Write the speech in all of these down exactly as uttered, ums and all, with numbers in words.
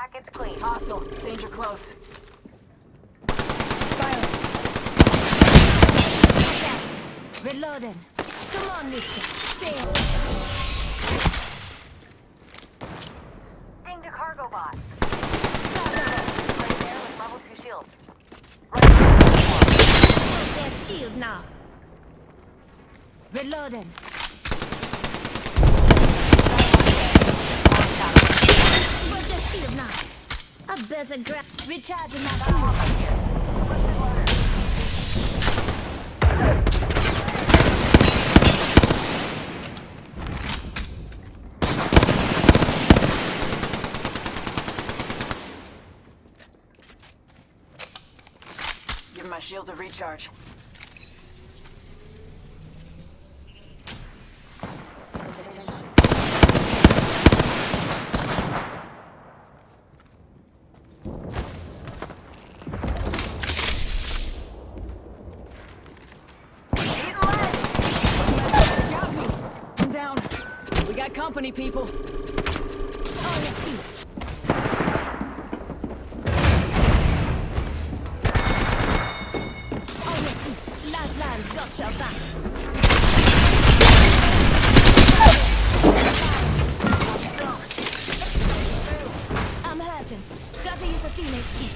package clean. Hostile. Danger close. Reloading. Come on, mister. Sail. Dinged a cargo bot. Right there with level two shields. Put their shield now. Reloading. Put their shield now. I better grab. Recharging my shield. Give my shields a recharge. I'm down. We got company, people. On your feet. Lifelines got your back. I'm hurting. Gotta use a Phoenix kit.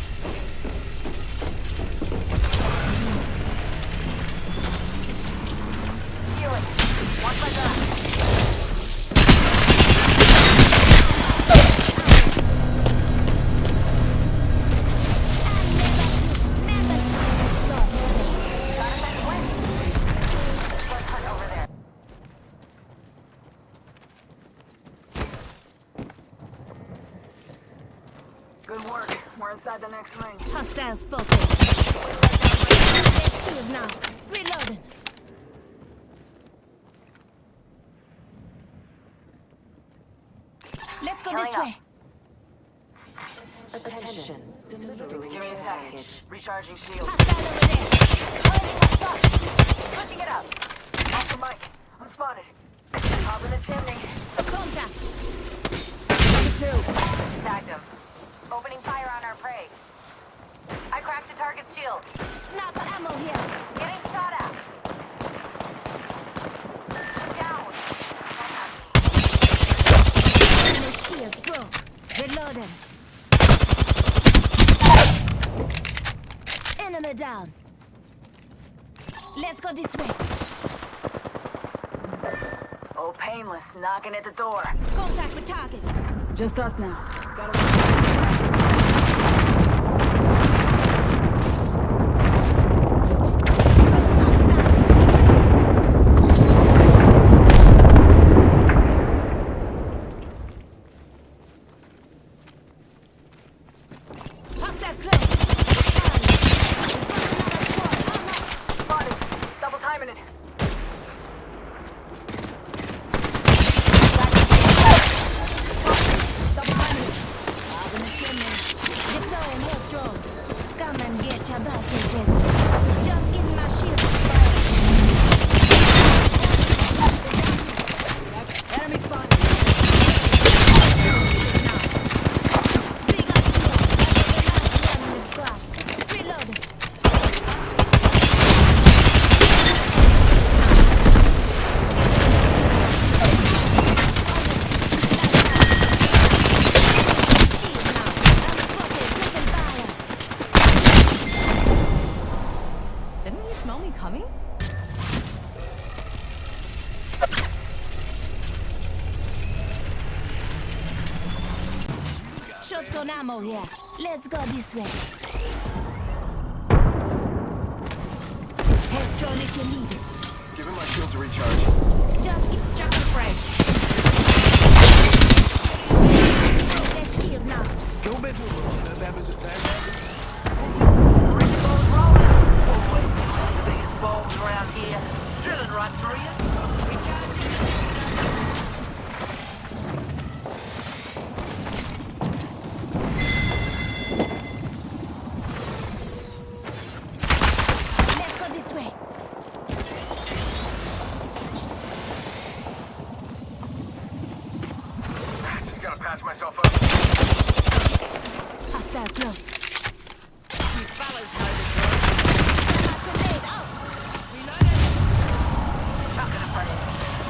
Healing. Watch my back. Good work. We're inside the next ring. Hostile spotted. Shield now. Reloading. Let's go this way. Attention. Delivering Give me a package. Recharging shield. Hostile over there. Switching it up. Off the mic. I'm spotted. Top in the chimney. Contact. Number two. Tagged him. Opening fire on our prey. I cracked a target's shield. Sniper ammo here. Getting shot at. Down. Enemy shields broke. Reloading. Enemy down. Let's go this way. Oh, painless. Knocking at the door. Contact with target. Just us now. Gotta... Just give me my shield. Enemy spotted. Reloading. Didn't you smell me coming? Shotgun ammo here. Let's go this way. Electronic elite. Give him my shield to recharge. Just give Jack the frame. Their shield now. Go bed that was a bad Rainbow's rolling. Always the biggest bombs around here. Drilling right through you. Let's go this way. Just gotta patch myself up. Hostile close. You fellas know the drill. Grenade out. Reloading. Chucking a grenade.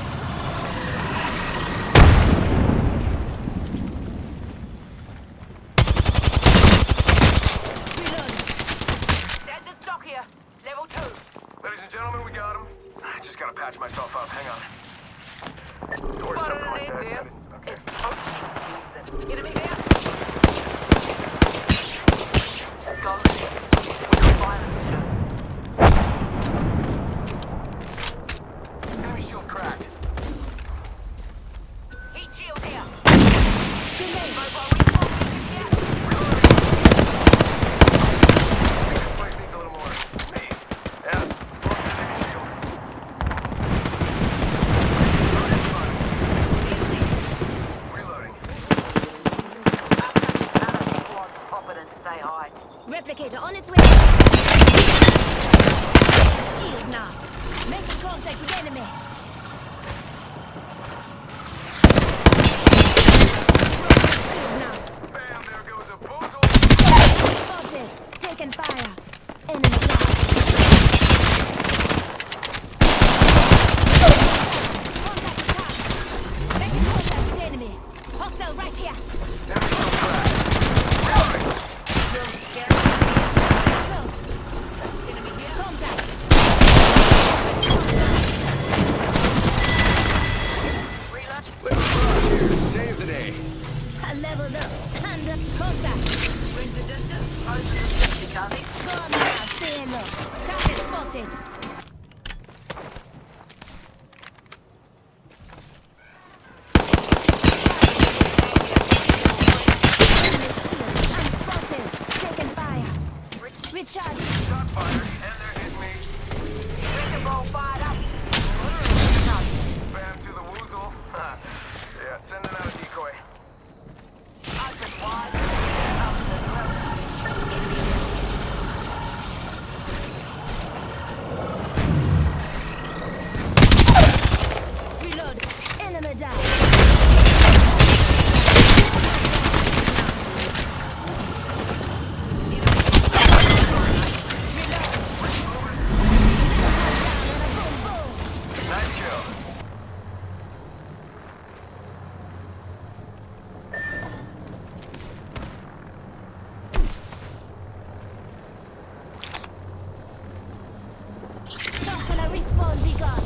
Standard stock here. Level two. Ladies and gentlemen, we got him. I just gotta patch myself up. Hang on. Or Spotted something an like that. area. Okay. It's poaching season. Enemy there. Go. We've got violence to do. Enemy shield cracked. Heat shield here. Grenade. Mobile reinforcements here. This place needs a little more. Me. Yeah. Broken enemy shield. Reloading. Say hi. Replicator on its way. Shield now. Making contact with enemy. Shield now. Bam, there goes a boozle. Spotted. Taking fire. Enemy down. Contact attack. Making contact with enemy. Hostile right here. Enemy shield cracked. Reloading. Close. Enemy here. Contact. Reload. Let's run here to save the day. I leveled up. Hand up. Contact. Bring the distance. Close to the sixty, Kazi. Go on now. Stay low. Target spotted. Enemy shield. Unspotted. Taking fire. Recharge. Shot fired, and they're hitting me. Wrecking ball fired up. Bam to the woozle. Ha. Yeah, sending out a decoy. Open wide. Up the drill. Reload. Enemy down. Nice kill. Tossing a respawn beacon.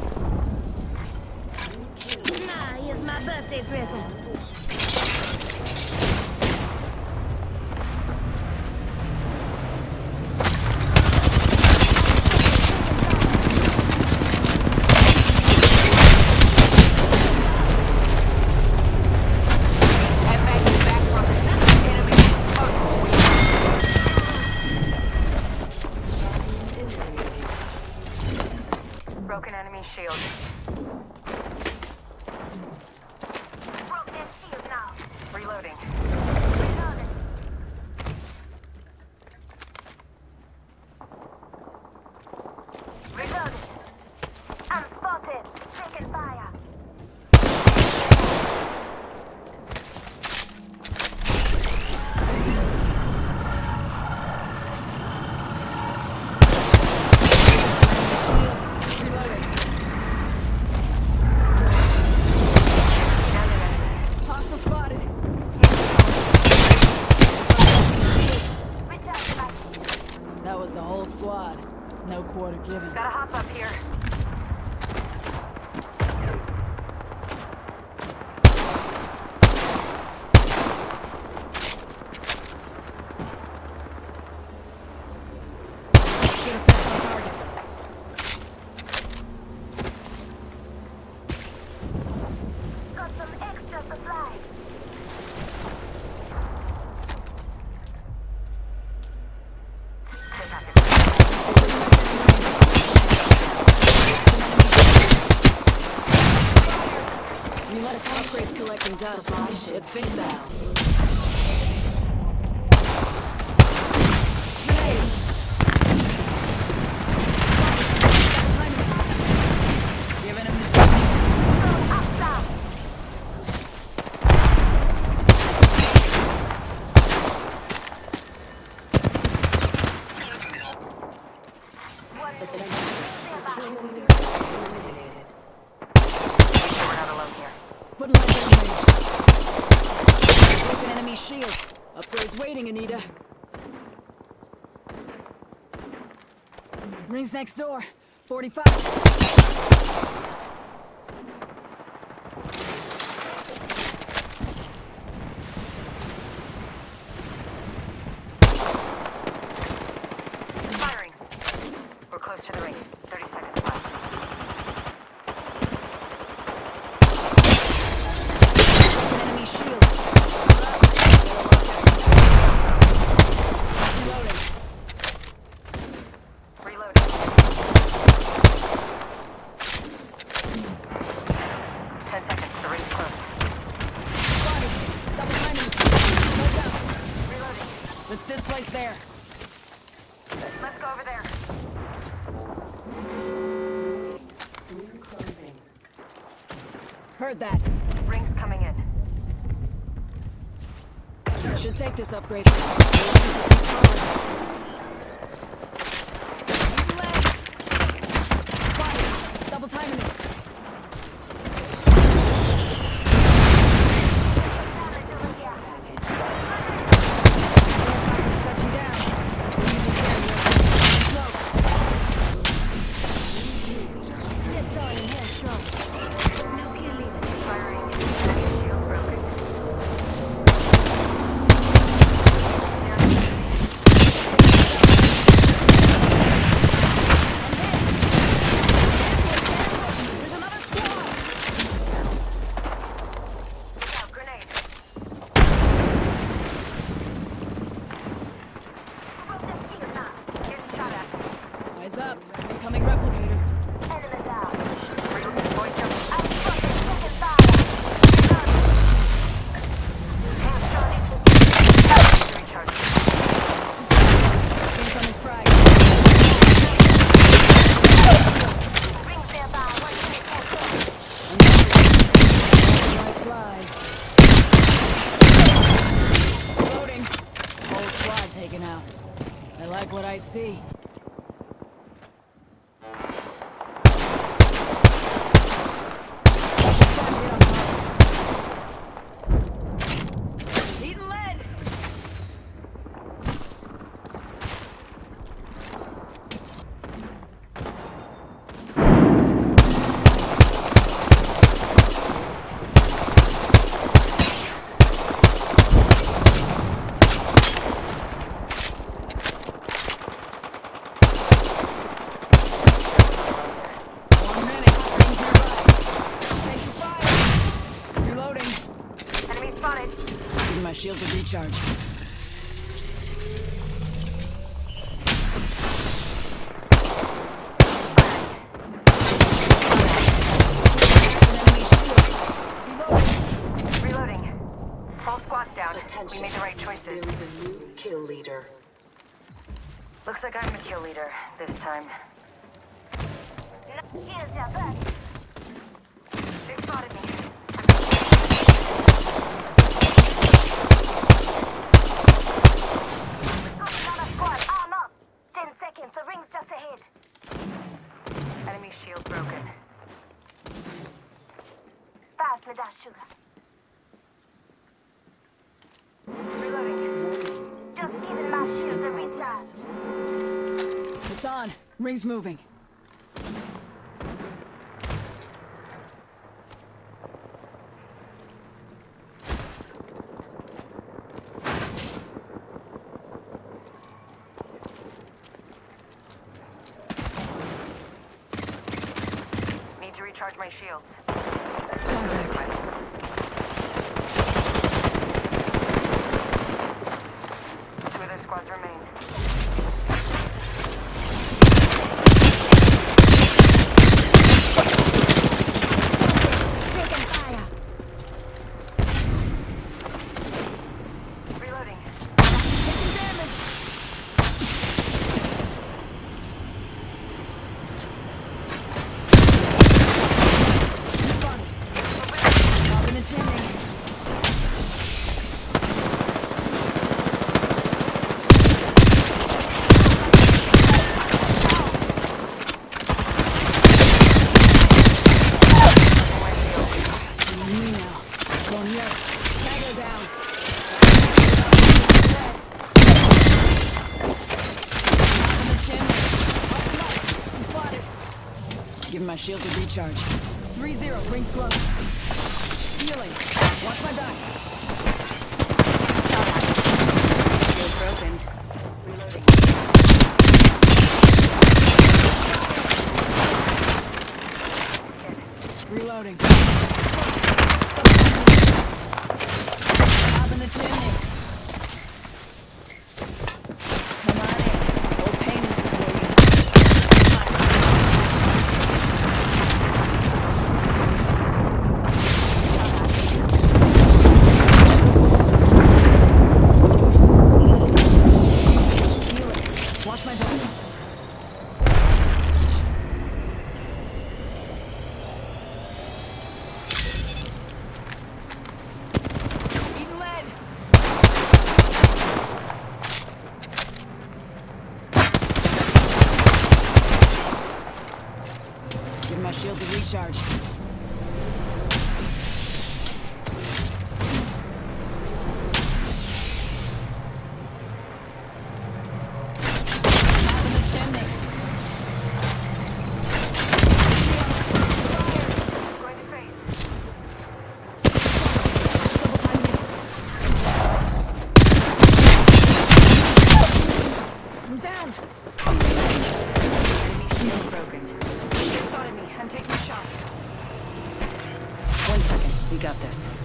Nah, here's my birthday present. And back you back from the center. Enemy close. Broken enemy shield. Broke their shield now. Reloading. Reloaded. Reloaded. I'm spotted. Taking fire. Hostile spotted. Recharge back. That was the whole squad. No quarter given. Gotta hop up here. Get a fix on target. Got some extra supplies. shield. Upgrade's waiting, Anita. Rings next door. forty-five. Firing. We're close to the ring. thirty seconds left. Enemy shield. Reloading. Reloading. Ten seconds. The ring's close. Spotted. Double timing. Slow down. Reloading. Let's displace there. Let's go over there. Heard that. Ring's coming in. Should take this upgrade. Spotted. Double timing it. It's touching down. We're using carrier. Slow. Firing. Enemy shield broken. There's another squad. Look out, grenade. Getting shot at. Eyes up. Incoming replicator. Reloading. Boy jump. Recharge. Incoming frag. White flies. Loading. Whole squad taken out. I like what I see. Eating lead. One minute. Rings nearby. Taking fire. Reloading. Enemy spotted. Using my shield to recharge. Enemy shield. Reloading. Reloading. Whole squad's down. We made the right choices. There is a new kill leader. Looks like I'm the kill leader this time. They spotted me. Enemy shield broken. Reloading. Just giving my shields a recharge. It's on. Ring's moving. Need to recharge my shields. Contact. Two other squads remain. Taking fire. Reloading. Taking damage. Spotted. Dropping my shield to recharge. three zero, rings close. Healing. Watch my back. Shield broken. Reloading. Reloading. Up in the chimney. Come on in. Old painless is waiting. Healing. Watch my back. Eating lead. Give my shield to recharge. Top of the chimney. Going to face. Double time hit. I'm down. Enemy shield broken. They spotted me. I'm taking shots. One second. We got this.